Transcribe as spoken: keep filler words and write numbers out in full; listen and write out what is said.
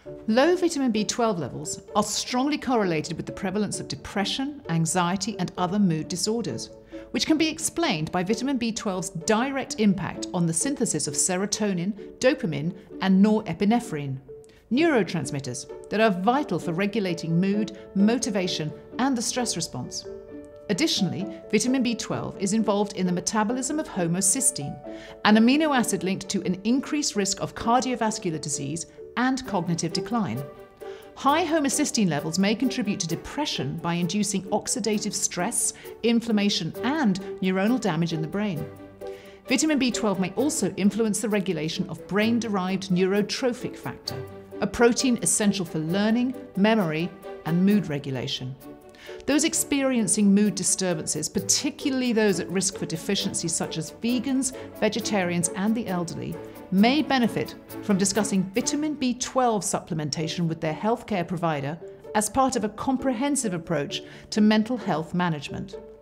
Low vitamin B twelve levels are strongly correlated with the prevalence of depression, anxiety, and other mood disorders, which can be explained by vitamin B twelve's direct impact on the synthesis of serotonin, dopamine, and norepinephrine, neurotransmitters that are vital for regulating mood, motivation, and the stress response. Additionally, vitamin B twelve is involved in the metabolism of homocysteine, an amino acid linked to an increased risk of cardiovascular disease and cognitive decline. High homocysteine levels may contribute to depression by inducing oxidative stress, inflammation, and neuronal damage in the brain. Vitamin B twelve may also influence the regulation of brain-derived neurotrophic factor, a protein essential for learning, memory, and mood regulation. Those experiencing mood disturbances, particularly those at risk for deficiency such as vegans, vegetarians, and the elderly, may benefit from discussing vitamin B twelve supplementation with their healthcare provider as part of a comprehensive approach to mental health management.